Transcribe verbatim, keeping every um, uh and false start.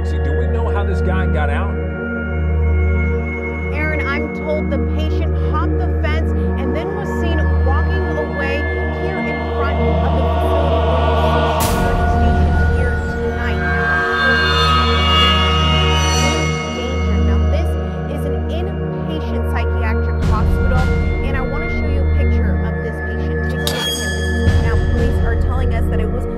Roxy, do we know how this guy got out? Aaron, I'm told the patient hopped the fence and then was seen walking away here in front of the facility where you see security stationed here tonight. Danger. Now, this is an inpatient psychiatric hospital, and I want to show you a picture of this patient. Take a look at him. Now, police are telling us that it was